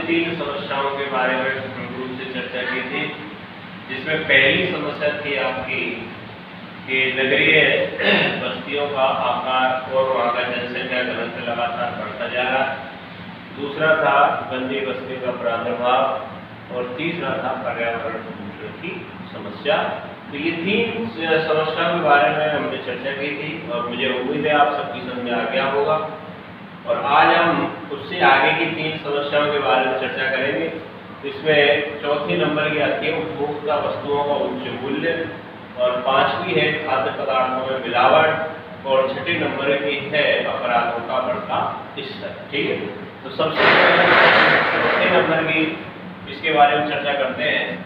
तीन समस्याओं के बारे में रूप से चर्चा की थी, जिसमें पहली समस्या थी आपकी कि नगरीय बस्तियों का आकार और वहाँ का जनसंख्या घनत्व लगातार बढ़ता जा रहा है। दूसरा था गंदी बस्तियों का प्रादुर्भाव और तीसरा था पर्यावरण प्रदूषण की समस्या। तो ये तीन समस्याओं के बारे में हमने चर्चा की थी और मुझे उम्मीद है आप सबकी समझ में आ गया होगा। और आज हम उससे आगे की तीन समस्याओं के बारे में चर्चा करेंगे। इसमें चौथे नंबर की आती है उपभोक्ता वस्तुओं का उच्च मूल्य, और पांचवी है खाद्य पदार्थों में मिलावट, और छठे नंबर की है अपराधों का बढ़ता स्तर। ठीक है, तो सबसे पहले चौथे नंबर की इसके बारे में चर्चा करते हैं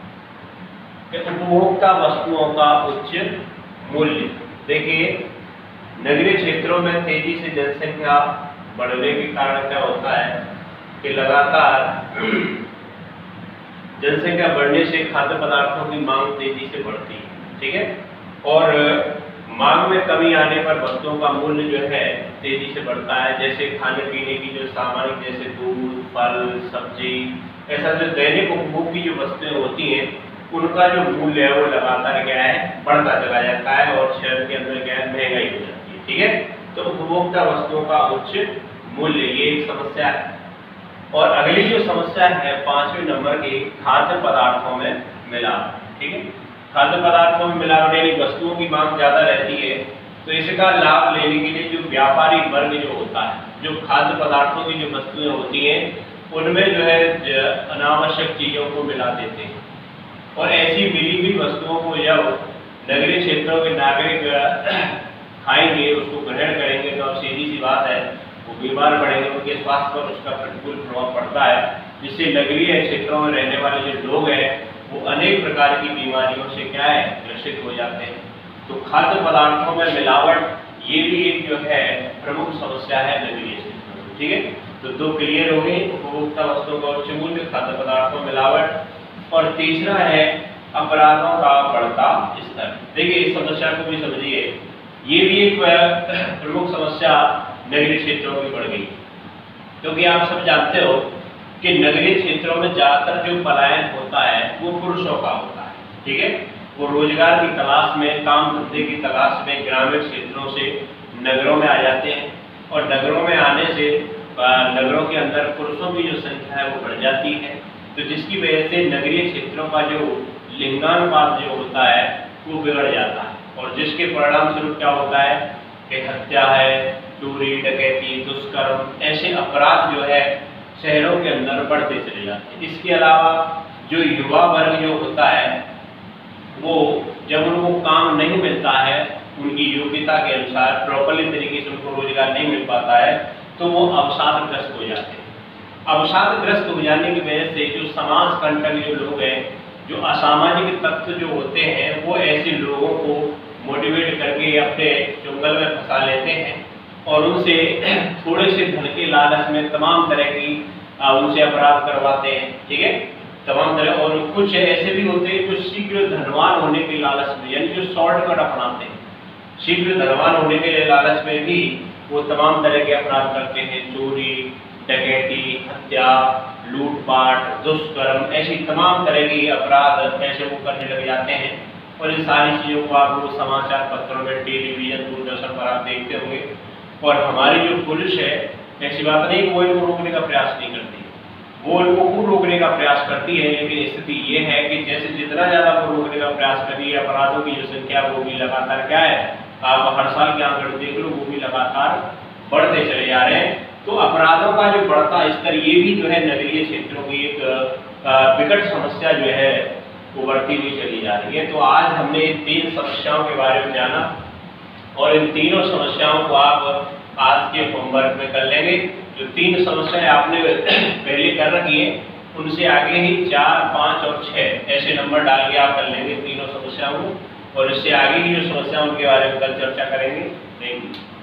कि उपभोक्ता वस्तुओं का उच्च मूल्य। देखिए, नगरीय क्षेत्रों में तेजी से जनसंख्या बढ़ने के कारण क्या होता है कि लगातार जनसंख्या बढ़ने से खाद्य पदार्थों की मांग तेजी से बढ़ती है। ठीक है, और मांग में कमी आने पर वस्तुओं का मूल्य जो है तेजी से बढ़ता है। जैसे खाने पीने की जो सामान, जैसे दूध, फल, सब्जी, ऐसा जो दैनिक उपभोग की जो वस्तुएं होती हैं, उनका जो मूल्य है वो लगातार क्या है बढ़ता चला जाता है, और शहर के अंदर क्या है महंगाई हो जाती है। ठीक है, तो उपभोक्ता वस्तुओं का उच्च मूल्य ये एक समस्या है। और अगली जो समस्या है पांचवें नंबर की, खाद्य पदार्थों में मिलावट। ठीक है, खाद्य पदार्थों में मिलावट यानी वस्तुओं की मांग ज्यादा रहती है, तो इसका लाभ लेने के लिए जो व्यापारी वर्ग जो होता है, जो खाद्य पदार्थों की जो वस्तुएं होती हैं उनमें जो है अनावश्यक चीजों को मिला देते हैं, और ऐसी मिली हुई वस्तुओं को जब नगरीय क्षेत्रों के नागरिक खाएंगे, उसको ग्रहण करेंगे, तो अब सीधी सी बात है वो बीमार पड़ेंगे, उनके स्वास्थ्य पर उसका प्रतिकूल प्रभाव पड़ता है, जिससे नगरीय क्षेत्रों में रहने वाले जो लोग हैं वो अनेक प्रकार की बीमारियों से क्या है ग्रसित हो जाते हैं। तो खाद्य पदार्थों में मिलावट ये भी एक जो है प्रमुख समस्या है नगरीय क्षेत्रों में। ठीक है, तो दो क्लियर हो गई, उपभोक्ता वस्तुओं का उच्च मूल्य, खाद्य पदार्थों में मिलावट, और तीसरा है अपराधों का बढ़ता स्तर। देखिए, इस समस्या को भी समझिए, ये भी एक प्रमुख समस्या नगरीय क्षेत्रों में बढ़ गई, क्योंकि आप सब जानते हो कि नगरीय क्षेत्रों में ज्यादातर जो पलायन होता है वो पुरुषों का होता है। ठीक है, वो रोजगार की तलाश में, काम धंधे की तलाश में ग्रामीण क्षेत्रों से नगरों में आ जाते हैं, और नगरों में आने से नगरों के अंदर पुरुषों की जो संख्या है वो बढ़ जाती है, तो जिसकी वजह से नगरीय क्षेत्रों का जो लिंगानुपात जो होता है वो बिगड़ जाता है, और जिसके परिणाम स्वरूप क्या होता है कि हत्या है, चोरी, डकैती, दुष्कर्म, ऐसे अपराध जो है शहरों के अंदर बढ़ते चले जाते हैं। इसके अलावा जो युवा वर्ग जो होता है वो जब उनको काम नहीं मिलता है, उनकी योग्यता के अनुसार प्रॉपरली तरीके से उनको रोजगार नहीं मिल पाता है, तो वो अवसादग्रस्त हो जाते हैं। अवसादग्रस्त हो जाने की वजह से जो समाज कंटक जो लोग हैं, जो असामाजिक तत्व जो होते हैं, वो ऐसे लोगों को मोटिवेट करके अपने चुंगल में फंसा लेते हैं, और उनसे थोड़े से धन के लालच में तमाम तरह की उनसे अपराध करवाते हैं। ठीक है, तमाम तरह, और कुछ ऐसे भी होते हैं जो शीघ्र धनवान होने के लालच में, यानी जो शॉर्टकट अपनाते हैं, शीघ्र धनवान होने के लालच में भी वो तमाम तरह के अपराध करते हैं। चोरी, डकैती, हत्या, लूटपाट, दुष्कर्म, ऐसी तमाम तरह की अपराध ऐसे वो करने लग जाते हैं। और इन सारी चीज़ों को आप वो समाचार पत्रों में, टेलीविजन, दूरदर्शन पर आप देखते होंगे। और हमारी जो पुलिस है, ऐसी बात नहीं वो इनको रोकने का प्रयास नहीं करती, वो इनको खूब रोकने का प्रयास करती है, लेकिन स्थिति ये है कि जैसे जितना ज़्यादा वो रोकने का प्रयास कर रही है, अपराधों की जो संख्या वो भी लगातार क्या है, आप हर साल के आंकड़े देख लो, वो भी लगातार बढ़ते चले जा रहे हैं। तो अपराधों का जो बढ़ता स्तर, ये भी जो है नगरीय क्षेत्रों की एक विकट समस्या जो है वो बढ़ती हुई चली जा रही है। तो आज हमने इन तीन समस्याओं के बारे में जाना, और इन तीनों समस्याओं को आप आज के होमवर्क में कर लेंगे। जो तीन समस्याएं आपने पहले कर रखी है, उनसे आगे ही 4, 5 और 6 ऐसे नंबर डाल के आप कर लेंगे तीनों समस्याओं को, और इससे आगे की जो समस्याओं के बारे में कल चर्चा करेंगे। Thank you.